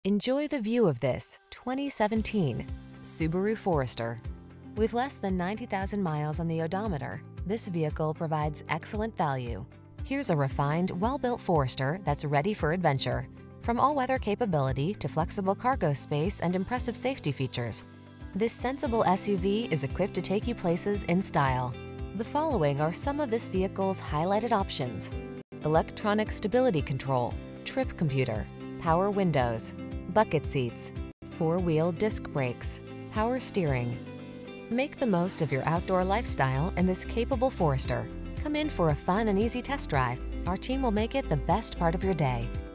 Enjoy the view of this 2017 Subaru Forester. With less than 90,000 miles on the odometer, this vehicle provides excellent value. Here's a refined, well-built Forester that's ready for adventure. From all-weather capability to flexible cargo space and impressive safety features, this sensible SUV is equipped to take you places in style. The following are some of this vehicle's highlighted options: electronic stability control, trip computer, power windows, bucket seats, four-wheel disc brakes, power steering. Make the most of your outdoor lifestyle in this capable Forester. Come in for a fun and easy test drive. Our team will make it the best part of your day.